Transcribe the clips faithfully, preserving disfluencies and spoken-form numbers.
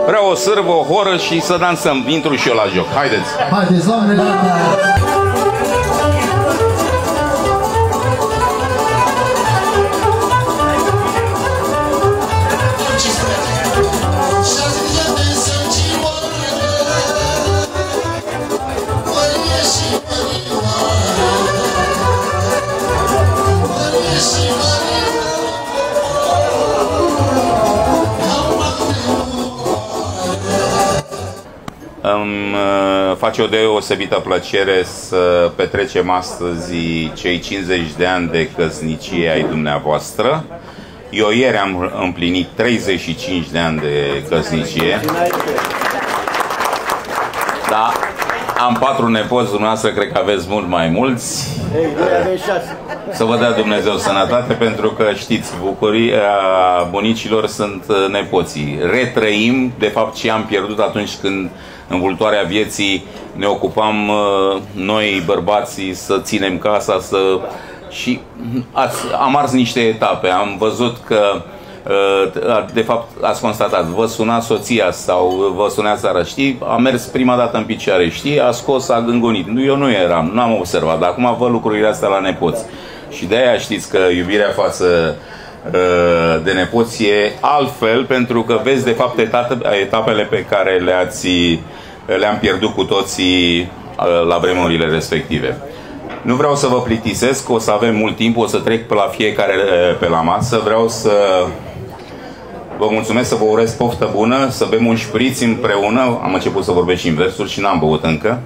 Vreau o sârbă, o horă și să dansăm. Intru și eu la joc. Haideți! Haideți, doamnele! Îmi face o deosebită plăcere să petrecem astăzi cei cincizeci de ani de căsnicie ai dumneavoastră. Eu ieri am împlinit treizeci și cinci de ani de căsnicie. Da, am patru nepoți, dumneavoastră cred că aveți mult mai mulți. Să vă dea Dumnezeu sănătate, pentru că știți, bucuria bunicilor sunt nepoții. Retrăim, de fapt, ce am pierdut atunci când în vultoarea vieții ne ocupam noi, bărbații, să ținem casa, să... și ați, am ars niște etape. Am văzut că, de fapt, ați constatat, vă suna soția sau vă sunea seara, știi, a mers prima dată în picioare, știi, a scos, a gângonit. Eu nu eram, nu am observat, dar acum văd lucrurile astea la nepoți. Și de-aia știți că iubirea față de nepoți e altfel, pentru că vezi, de fapt, etapele pe care le-ați le-am pierdut cu toții la vremurile respective. Nu vreau să vă plictisesc, o să avem mult timp, o să trec pe la fiecare pe la masă. Vreau să vă mulțumesc, să vă urez poftă bună, să bem un șpriț împreună. Am început să vorbesc și în versuri și n-am băut încă.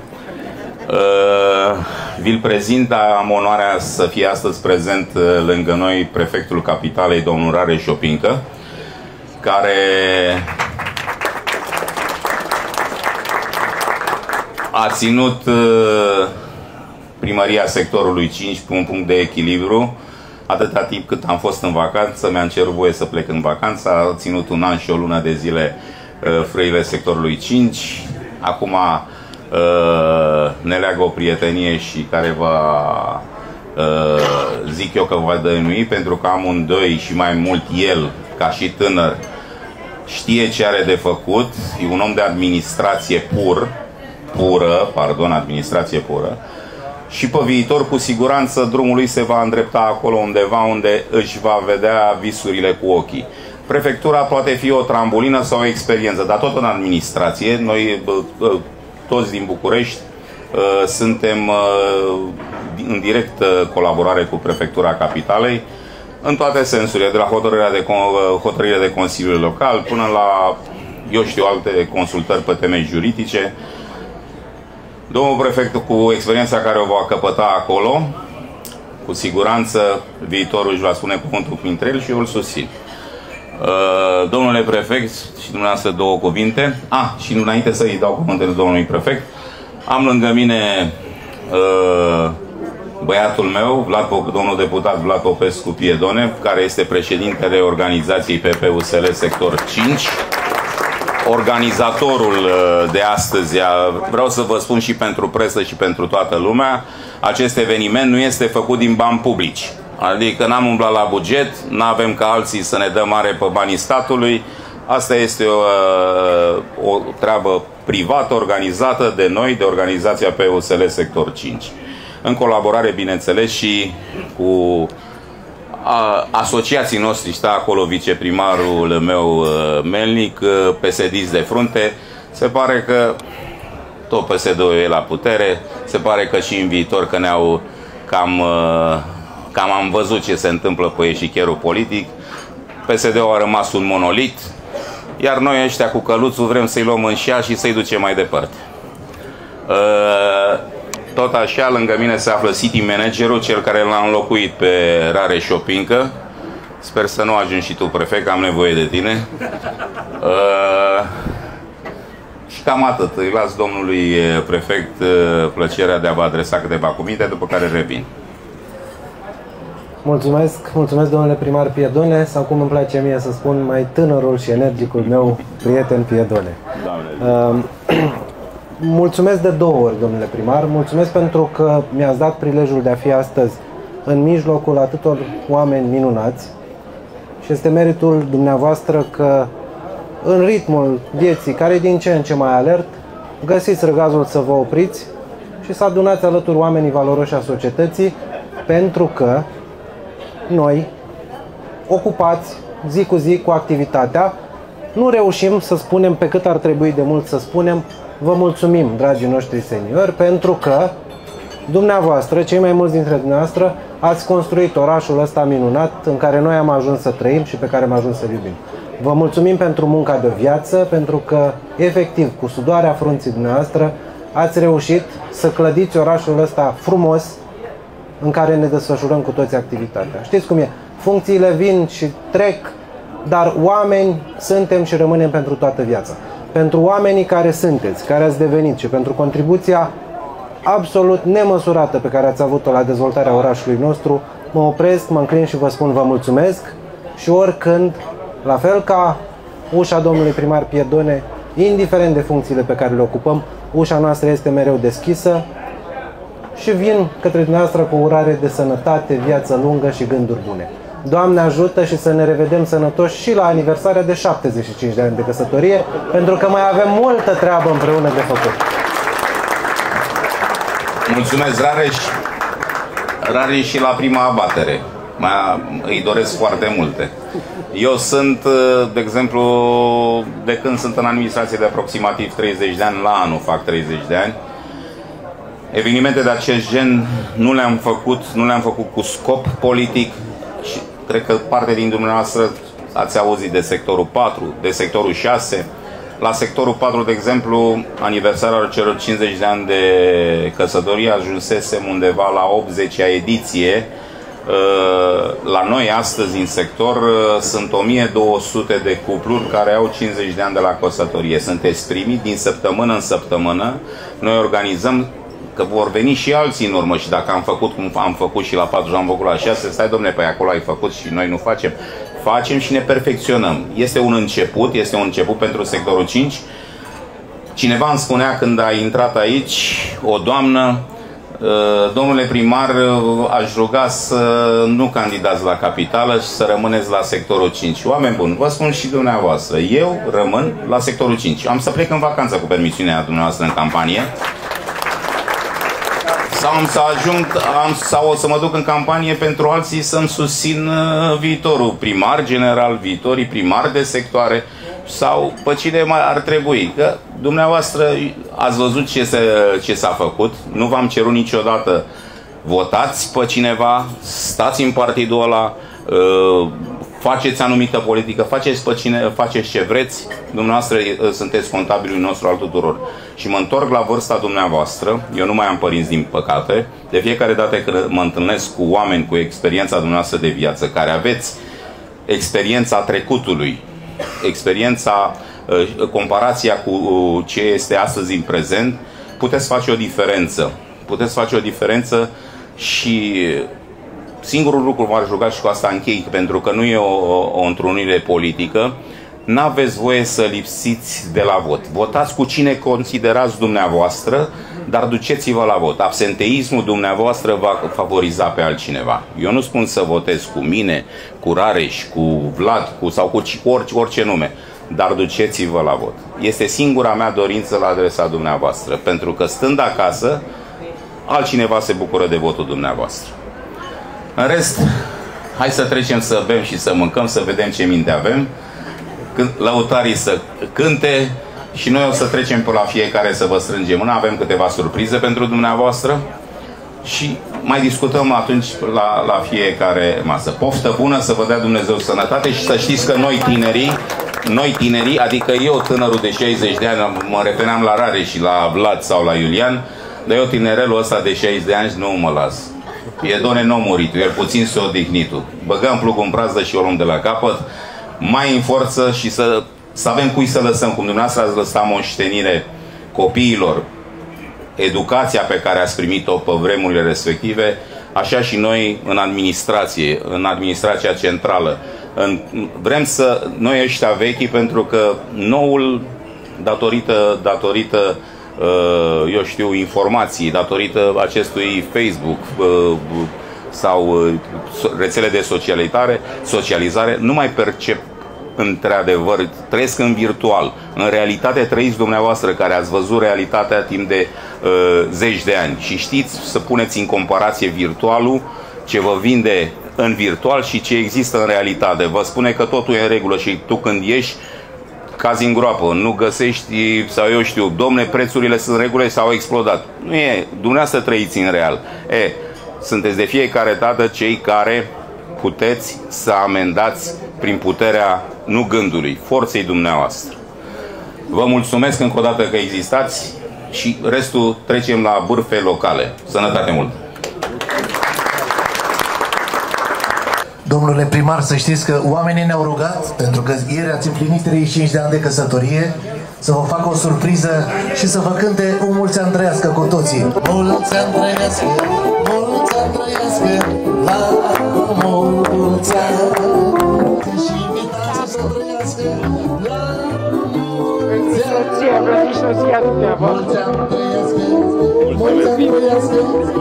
Vi-l prezint, am onoarea să fie astăzi prezent lângă noi prefectul capitalei, domnul Rareș Opincă, care a ținut primăria sectorului cinci pe un punct de echilibru atâta timp cât am fost în vacanță. Mi-am cerut voie să plec în vacanță. A ținut un an și o lună de zile frâile sectorului cinci. Acum ne leagă o prietenie și care va, zic eu că va dăinui, pentru că amândoi și mai mult el, ca și tânăr, știe ce are de făcut. E un om de administrație pur pură, pardon, administrație pură, și pe viitor cu siguranță drumul lui se va îndrepta acolo undeva unde își va vedea visurile cu ochii. Prefectura poate fi o trambulină sau o experiență, dar tot în administrație. Noi toți din București suntem în direct colaborare cu Prefectura Capitalei în toate sensurile, de la hotărârea de, hotărârea de Consiliul Local până la, eu știu, alte consultări pe teme juridice. Domnul prefect, cu experiența care o va căpăta acolo, cu siguranță viitorul își va spune cuvântul printre el și eu îl susțin. Uh, domnule prefect, și dumneavoastră două cuvinte. Ah, și înainte să-i dau cuvântul domnului prefect, am lângă mine uh, băiatul meu, Vlad, domnul deputat Vlad Popescu Piedone, care este președintele organizației P P U S L sector cinci. Organizatorul de astăzi, vreau să vă spun și pentru presă și pentru toată lumea, acest eveniment nu este făcut din bani publici. Adică n-am umblat la buget, n-avem ca alții să ne dăm mare pe banii statului. Asta este o, o treabă privată organizată de noi, de organizația P U S L sector cinci. În colaborare, bineînțeles, și cu A, asociații noștri. Stă acolo viceprimarul meu Melnic, P S D-iți de frunte. Se pare că tot P S D-ul e la putere. Se pare că și în viitor, că ne-au cam, cam am văzut ce se întâmplă pe eșichierul politic. P S D-ul a rămas un monolit, iar noi ăștia cu căluțul vrem să-i luăm în șa și să-i ducem mai departe. Tot așa, lângă mine se află City Managerul, cel care l-a înlocuit pe Rareș Opincă. Sper să nu ajungi și tu, prefect, că am nevoie de tine. Uh, și cam atât. Îi las domnului prefect plăcerea de a vă adresa câteva cuvinte, după care revin. Mulțumesc, mulțumesc domnule primar Piedone, sau cum îmi place mie să spun, mai tânărul și energicul meu prieten Piedone. Uh, Mulțumesc de două ori, domnule primar. Mulțumesc pentru că mi-ați dat prilejul de a fi astăzi în mijlocul atâtor oameni minunați și este meritul dumneavoastră că în ritmul vieții, care e din ce în ce mai alert, găsiți răgazul să vă opriți și să adunați alături oamenii valoroși a societății, pentru că noi, ocupați zi cu zi cu activitatea, nu reușim să spunem pe cât ar trebui de mult să spunem vă mulțumim, dragii noștri seniori, pentru că dumneavoastră, cei mai mulți dintre dumneavoastră, ați construit orașul ăsta minunat în care noi am ajuns să trăim și pe care am ajuns să-l iubim. Vă mulțumim pentru munca de viață, pentru că, efectiv, cu sudoarea frunții dumneavoastră, ați reușit să clădiți orașul ăsta frumos în care ne desfășurăm cu toți activitatea. Știți cum e? Funcțiile vin și trec, dar oameni suntem și rămânem pentru toată viața. Pentru oamenii care sunteți, care ați devenit și pentru contribuția absolut nemăsurată pe care ați avut-o la dezvoltarea orașului nostru, mă opresc, mă înclin și vă spun vă mulțumesc și oricând, la fel ca ușa domnului primar Piedone, indiferent de funcțiile pe care le ocupăm, ușa noastră este mereu deschisă și vin către dumneavoastră cu o urare de sănătate, viață lungă și gânduri bune. Doamne ajută și să ne revedem sănătoși și la aniversarea de șaptezeci și cinci de ani de căsătorie, pentru că mai avem multă treabă împreună de făcut. Mulțumesc, Rareș. Rareș și la prima abatere. Mai, îi doresc foarte multe. Eu sunt, de exemplu, de când sunt în administrație de aproximativ treizeci de ani, la anul fac treizeci de ani. Evenimente de acest gen nu le-am făcut, nu le-am făcut cu scop politic și cred că parte din dumneavoastră ați auzit de sectorul patru, de sectorul șase. La sectorul patru, de exemplu, aniversarea celor cincizeci de ani de căsătorie ajunsesem undeva la optzecea ediție. La noi astăzi în sector sunt o mie două sute de cupluri care au cincizeci de ani de la căsătorie. Sunteți primii, din săptămână în săptămână noi organizăm, că vor veni și alții în urmă și dacă am făcut cum am făcut și la patru și am făcut la șase, stai domnule, pe acolo ai făcut și noi nu facem. Facem și ne perfecționăm. Este un început, este un început pentru sectorul cinci. Cineva îmi spunea când a intrat aici, o doamnă, domnule primar, aș ruga să nu candidați la capitală și să rămâneți la sectorul cinci. Oameni buni, vă spun și dumneavoastră, eu rămân la sectorul cinci. Am să plec în vacanță cu permisiunea dumneavoastră în campanie. Sau am să ajung, am, sau o să mă duc în campanie pentru alții să-mi susțin viitorul primar general, viitorii primari de sectoare sau pe cine mai ar trebui. Că dumneavoastră ați văzut ce, se, ce s-a făcut, nu v-am cerut niciodată votați pe cineva, stați în partidul ăla, faceți anumită politică, faceți pe cine, faceți ce vreți, dumneavoastră sunteți contabilul nostru al tuturor. Și mă întorc la vârsta dumneavoastră, eu nu mai am părinți din păcate, de fiecare dată când mă întâlnesc cu oameni cu experiența dumneavoastră de viață, care aveți experiența trecutului, experiența, comparația cu ce este astăzi în prezent, puteți face o diferență. Puteți face o diferență și singurul lucru m-aș ruga și cu asta închei, pentru că nu e o, o întrunire politică, n-aveți voie să lipsiți de la vot. Votați cu cine considerați dumneavoastră, dar duceți-vă la vot. Absenteismul dumneavoastră va favoriza pe altcineva. Eu nu spun să votez cu mine, cu Rareș, cu Vlad, cu, sau cu orice, orice nume, dar duceți-vă la vot. Este singura mea dorință la adresa dumneavoastră, pentru că stând acasă, altcineva se bucură de votul dumneavoastră. În rest, hai să trecem să bem și să mâncăm, să vedem ce minte avem. Lăutarii să cânte și noi o să trecem pe la fiecare să vă strângem mâna. Avem câteva surprize pentru dumneavoastră și mai discutăm atunci la, la fiecare masă. Poftă bună, să vă dea Dumnezeu sănătate și să știți că noi tinerii, noi tinerii, adică eu tânărul de șaizeci de ani, mă refeream la Rareș și la Vlad sau la Iulian, dar eu tinerelul ăsta de șaizeci de ani nu mă las. Piedone n-a murit, el puțin s-a odihnit. Băgăm plugul în brazdă și o luăm de la capăt, mai în forță și să, să avem cui să lăsăm. Cum dumneavoastră ați lăsat moștenire copiilor, educația pe care ați primit-o pe vremurile respective, așa și noi în administrație, în administrația centrală. În, vrem să, noi ăștia vechi, pentru că noul, datorită, datorită eu știu, informații, datorită acestui Facebook sau rețele de socializare, socializare, nu mai percep într-adevăr, trăiesc în virtual. În realitate trăiți dumneavoastră, care ați văzut realitatea timp de uh, zeci de ani și știți să puneți în comparație virtualul, ce vă vinde în virtual și ce există în realitate. Vă spune că totul e în regulă și tu când ieși, cazi în groapă, nu găsești, sau eu știu, domne, prețurile sunt în regulă sau au explodat. Nu e, dumneavoastră trăiți în real. E, sunteți de fiecare dată cei care puteți să amendați prin puterea, nu gândului, forței dumneavoastră. Vă mulțumesc încă o dată că existați și restul trecem la bârfe locale. Sănătate mult! Domnule primar, să știți că oamenii ne-au rugat, pentru că ieri ați împlinit treizeci și cinci de ani de căsătorie, să vă facă o surpriză și să vă cânte o mulți ani trăiască cu toții. Mulți ani trăiască, mulți ani trăiască, la mulți ani. Și invitați să trăiască, la mulți ani. Soția, vreau și soția dumneavoastră. Mulți ani trăiască, mulți ani trăiască,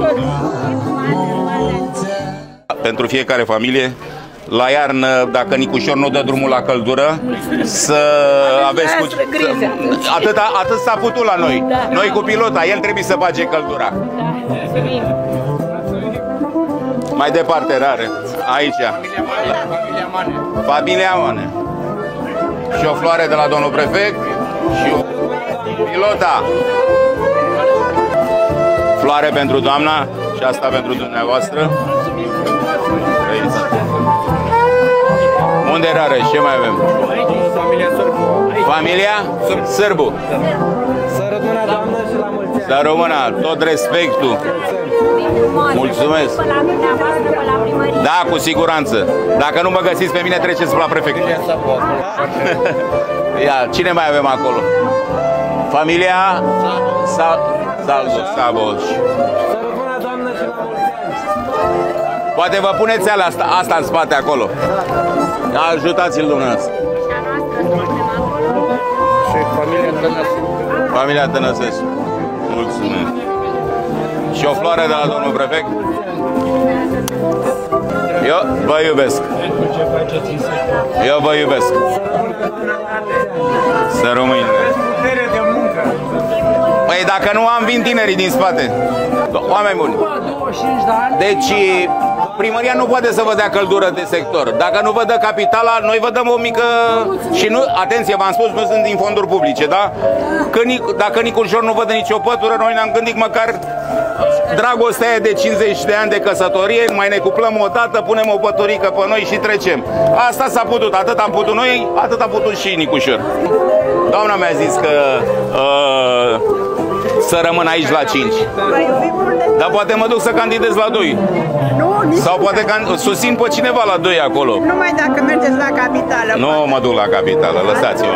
la mulți ani. Pentru fiecare familie, la iarnă, dacă Nicușor nu dă drumul la căldură, să aveți cu... Atât, atât s-a putut la noi. Noi cu pilota, el trebuie să bage căldura. Mai departe, rare. Aici. Familia Mane. Și o floare de la domnul prefect și o pilota. Floare pentru doamna și asta pentru dumneavoastră. Unde rare? Ce mai avem? Familia Sârbu. Familia Sârbu. Să rămână, doamnă, și la mulți ani. Să rămână, tot respectul. Mulțumesc. Da, cu siguranță. Dacă nu mă găsiți pe mine, treceți la prefect. Ia, cine mai avem acolo? Familia Salvo. Salvo. Să rămână, doamnă, și la mulți ani. Poate vă puneți alea asta, asta în spate acolo. Ajutați-l dumneavoastră. Și familia Tănăsescu. Familia Tănăsescu. Mulțumesc. Și o floare de la domnul prefect. Eu vă iubesc. Eu vă iubesc. Să rămâi. Păi dacă nu am, vin tinerii din spate. Oameni buni. Deci primăria nu poate să vă dea căldură de sector. Dacă nu vă dă capitala, noi vă dăm o mică... Și nu, atenție, v-am spus, nu sunt din fonduri publice, da? Că, dacă Nicușor nu vă dă nicio pătură, noi ne-am gândit măcar dragostea aia de cincizeci de ani de căsătorie, mai ne cuplăm o dată, punem o păturică pe noi și trecem. Asta s-a putut, atât am putut noi, atât a putut și Nicușor. Doamna mi-a zis că uh, să rămân aici la cinci. Dar poate mă duc să candidez la doi. Nu, sau poate că susțin pe cineva la doi acolo. Numai dacă mergeți la capitală. Nu mă duc la capitală, lăsați-mă.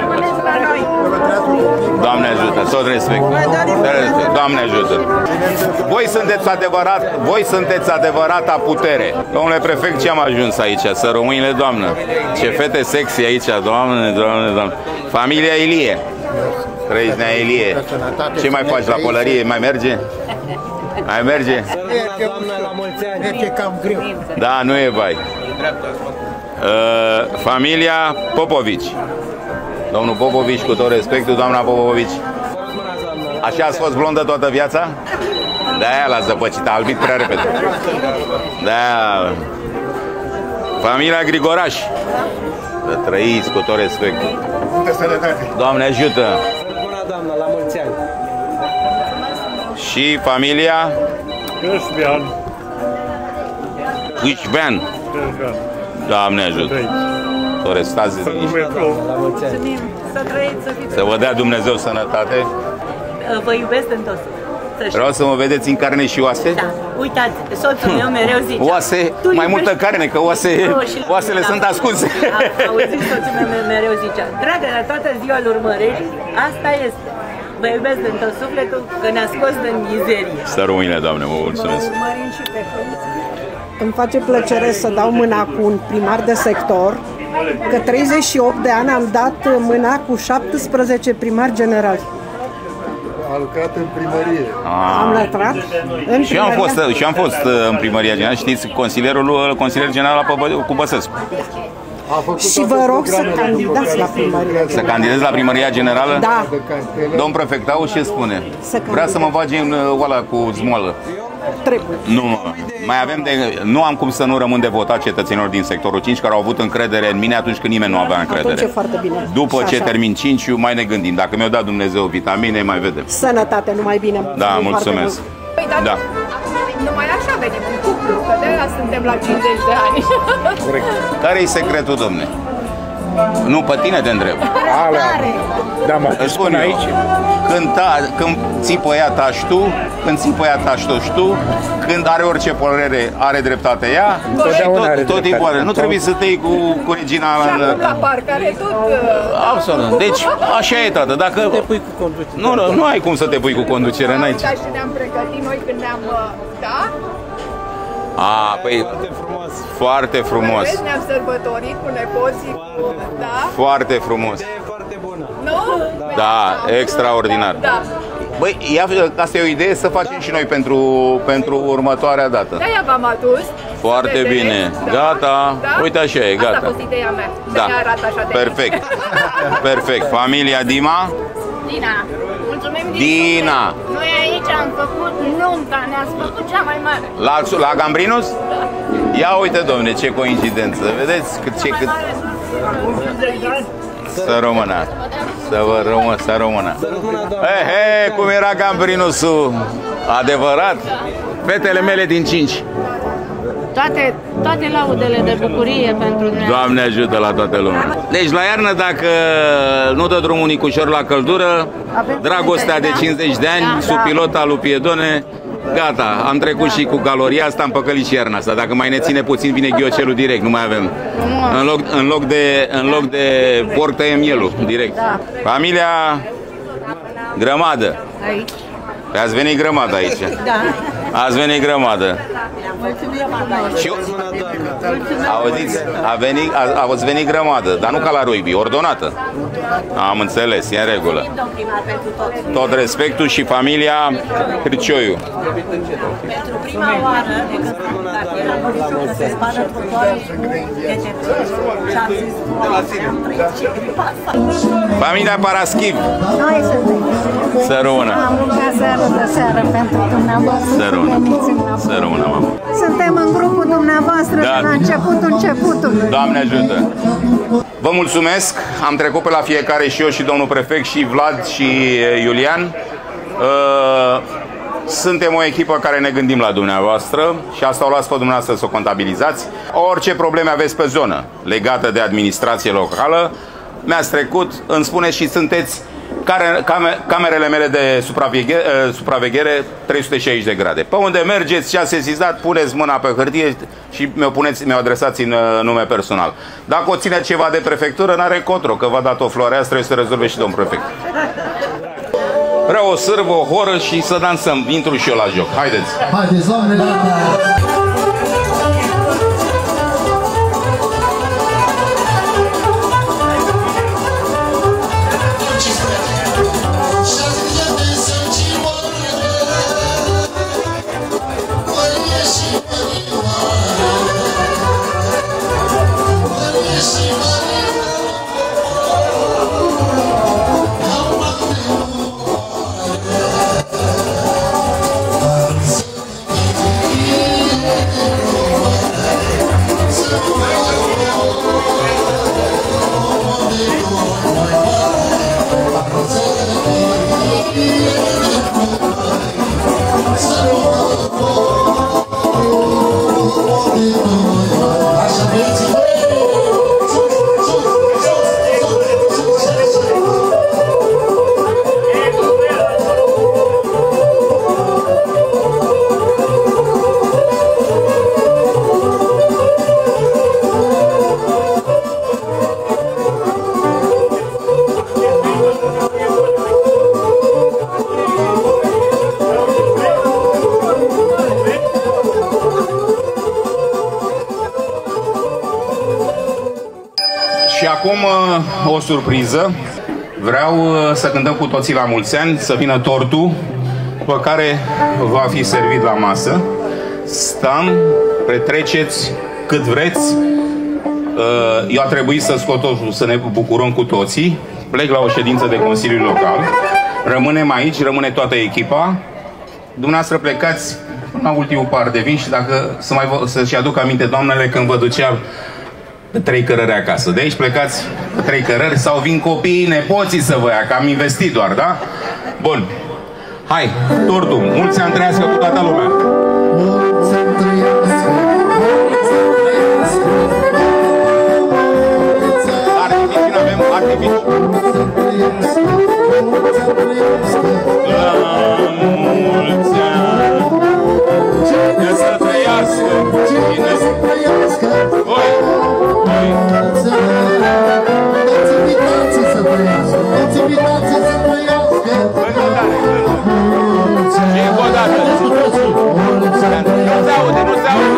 Doamne ajută, tot respect. Doamne ajută. Voi sunteți adevărat, voi sunteți adevărata putere. Domnule prefect, ce am ajuns aici? Să rămâine, doamnă. Ce fete sexy aici, doamne, doamne, doamne. Familia Ilie. Trăiți nea Ilie. Ce mai faci la pălărie? Mai merge? Mai merge? E cam greu. Da, nu e bai. Uh, familia Popovici. Domnul Popovici, cu tot respectul, doamna Popovici. Așa ați fost blondă toată viața? De-aia l-ați zăpăcit, a albit prea repede. De-aia... Familia Grigoraș. Să trăiți cu tot respectul. Doamne ajută! Doamna, la mulți ani. Și familia Câșbean. Câșbean. Doamne ajută! Să stați la mulți ani. Să trăiți, să fiți. Să vă dea Dumnezeu sănătate. Vă iubesc în tot. Vreau să mă vedeți în carne și oase? Da, uitați, soțul meu mereu zice. Oase, mai multă carne, că oase, oasele sunt ascunse. Auziți, soțul meu mereu zicea, dragă, toată ziua îl urmărești, asta este. Vă iubesc din tot sufletul, că ne-a scos din mizerie. Să rămâne, Doamne, mă mulțumesc. Urmărim și pe toți. Îmi face plăcere să dau mâna cu un primar de sector, că treizeci și opt de ani am dat mâna cu șaptesprezece primari generali. A lucrat în primărie. Ah. Am lucrat în și am fost, și am fost în primăria generală, știți, consilierul, consilier general cu Băsescu. Și vă rog să candidați la primăria Să candidez la primăria generală? Da. Domn prefect, au ce spune? Să Vrea să mă bage în uh, ăla cu zmoală. Trebuie. Nu, mai avem de, nu am cum să nu rămân de votat cetățenilor din sectorul cinci care au avut încredere în mine atunci când nimeni nu avea încredere. Atunci e foarte bine. După Și ce așa. termin cinci, mai ne gândim. Dacă mi-a dat Dumnezeu vitamine, mai vedem. Sănătate, numai bine. Da, mulțumesc. Păi, dar Da. numai așa venim în cuplu, că de-aia suntem la cincizeci de ani. Care-i secretul, domne? Nu, pe tine te întreb. Da, mă, Îți spun aici. Când, ta, când ții pe ea tași tu, când ții pe ea tași toți tu, când are orice părere, are dreptate ea, Întotdeauna are tot, tot timpul are. Nu trebuie să te iei cu, cu regina Și la... acum ca parc are tot... uh, Absolut. Deci, așa e, tată. Dacă... Te pui cu conducere. Nu, nu, nu ai cum să te pui cu conducere în aici. Da, și ne-am pregătit noi când ne-am... uh, Da? A, păi, Foarte frumos. foarte frumos. Vezi, ne-am sărbătorit cu nepoții, cu... Da? Foarte frumos. E foarte bună. Nu? Da, extraordinar. Da. Băi, ia, asta e o idee să facem și noi pentru, pentru următoarea dată. De-aia v-am adus. Foarte Vedeți? bine. Da. Gata. Da? Uite așa e, Asta gata. a fost ideea mea. Da. De-aia arată așa de Perfect. Perfect. Familia Dima? Dina, mulțumim din Dina. suflet. Noi aici am făcut nunta, ne-ați făcut cea mai mare. La, la Gambrinus? Ia uite, domne, ce coincidență. Vedeți cât ce cât... Să rămână. Să vă rămână, să rămână. He, he, cum era Gambrinusul? Adevărat? Fetele mele din cinci. Toate, toate laudele de bucurie pentru dumneavoastră. Doamne ajută la toată lumea. Deci la iarnă, dacă nu dă drumul nicușor la căldură, dragostea de cincizeci de ani, sub pilota lui Piedone, gata, am trecut și cu caloria asta, am păcălit și iarna asta. Dacă mai ne ține puțin, vine ghiocelul direct, nu mai avem. În loc, în loc, de, în loc de porc tăiem mielul, direct. Familia Grămadă. Aici. Ați venit grămadă aici. Da. Ați venit grămadă. Mulțumim, Și auziți, a venit, a, ați venit grămadă, dar nu ca la rugby, ordonată. Am înțeles, e în regulă. Tot respectul și familia Cârcioiu. Pentru prima oară de când cartierul Murițiu că se spară trotuarul cu detergenți și am zis, wow, am trăit ce gripa asta. Familia Paraschiv. Noi suntem. Să rămână. Am rugat seară de seară pentru dumneavoastră. Să rămână. Să rămână, mamă. Suntem în grupul dumneavoastră Da. de la începutul începutului. Doamne ajută! Vă mulțumesc, am trecut pe la fiecare și eu și domnul prefect și Vlad și Iulian. Uh, Suntem o echipă care ne gândim la dumneavoastră și asta o las pe dumneavoastră să o contabilizați. Orice probleme aveți pe zonă legată de administrație locală, mi-ați trecut, îmi spuneți și sunteți care, came, camerele mele de supraveghere, supraveghere trei sute șaizeci de grade. Pe unde mergeți și ați sesizat, puneți mâna pe hârtie și mi-o, puneți, mi-o adresați în nume personal. Dacă o ține ceva de prefectură, n-are control, că v-a dat o floare, asta trebuie să rezolve și domnul prefect. Vreau o sârbă, o horă și să dansăm. Intru și eu la joc. Haideți! Haideți, doamne, gata! Și acum o surpriză. Vreau să cântăm cu toții la mulți ani, să vină tortul pe care va fi servit la masă. Stăm, petreceți cât vreți, Eu a trebuit să scot totul, să ne bucurăm cu toții. Plec la o ședință de Consiliu Local. Rămânem aici, rămâne toată echipa. Dumneavoastră plecați la ultimul par de vin și dacă să mai să-și aduc aminte, doamnele, când vă duceam trei cărări acasă. De aici plecați trei cărări sau vin copiii, nepoții să vă ia, că am investit doar, da? Bun. Hai, tortul. Mulți ani trăiască cu toată lumea. Mulți ani trăiască. Artificii, avem artificii. La mulți ani. Cine să trăiască? Cine să trăiască? Voi! Voi! Toți invitații să trăiască. Toți invitații să trăiască. Și încă o dată. Nu se aude, nu se aude.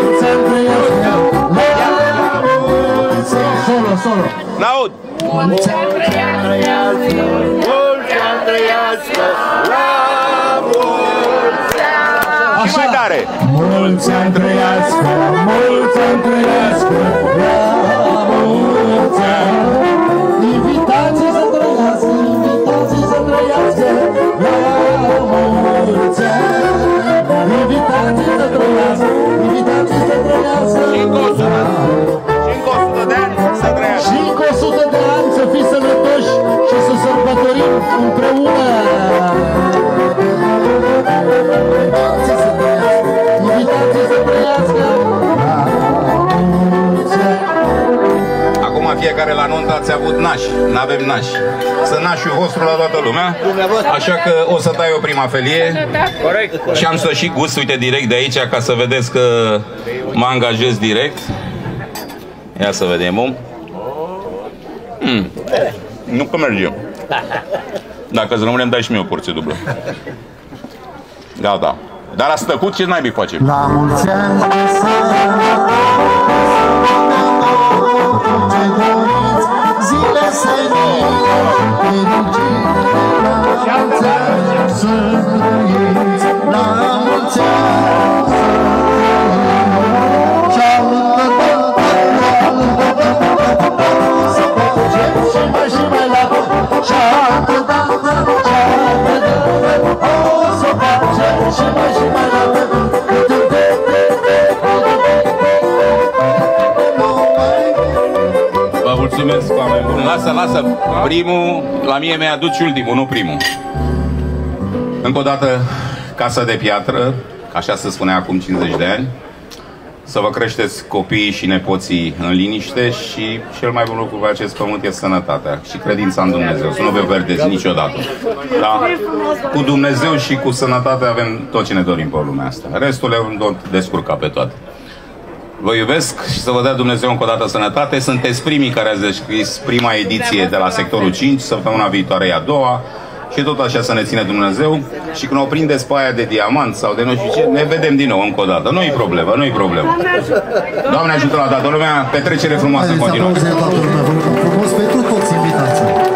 Solo, solo. N-aud. Mulți ani trăiască. Mulți ani trăiască, la mulți ani! Și mai tare. Mulți ani trăiască, mulți ani trăiască, la mulți ani. Invitații să trăiască, invitații să trăiască, la mulți ani. Invitații să trăiască, invitații să trăiască. Și încă o sută. Și încă o sută de ani să trăiască. Și încă o sută de ani să fii sănătoși și să sărbătorim împreună. Invitații să trăiască, invitații să trăiască. Acum fiecare la nuntă ați avut nași, n-avem nași. Să nașiul vostru la toată lumea. Așa că o să dai o prima felie. Corect. Și am să și gust, uite, direct de aici, ca să vedeți că mă angajez direct. Ia să vedem. Mm. Nu că merge. Dacă îți rămânem, dai și mie o porție dublă. Gata. Dar a stăcut, ce naibii face? La mulți ani să ce doriți, zile senii, fericite, la mulți ani să trăiți, la mulți ani să trăiți. Să facem și mai și mai la și altă dată, și altă dată, o să facem și mai și mai la Vă mulțumesc, oameni buni. Lasă, lasă. Primul, la mie mi-aduci ultimul, nu primul. Încă o dată, Casa de Piatră, așa se spunea acum cincizeci de ani. Să vă creșteți copiii și nepoții în liniște și cel mai bun lucru pe acest pământ e sănătatea și credința în Dumnezeu. Să nu vă perdeți niciodată. Da? Cu Dumnezeu și cu sănătate avem tot ce ne dorim pe lumea asta. Restul le vom descurca pe toate. Vă iubesc și să vă dea Dumnezeu încă o dată sănătate. Sunteți primii care ați descris prima ediție de la sectorul cinci, săptămâna viitoare e a doua. Și tot așa să ne ține Dumnezeu. Și când o prindeți pe aia de diamant sau de nu știu ce, ne vedem din nou încă o dată. Nu-i problemă, nu-i problemă. Doamne ajută la toată lumea, petrecere frumoasă în continuare. Frumos pentru toți invitații.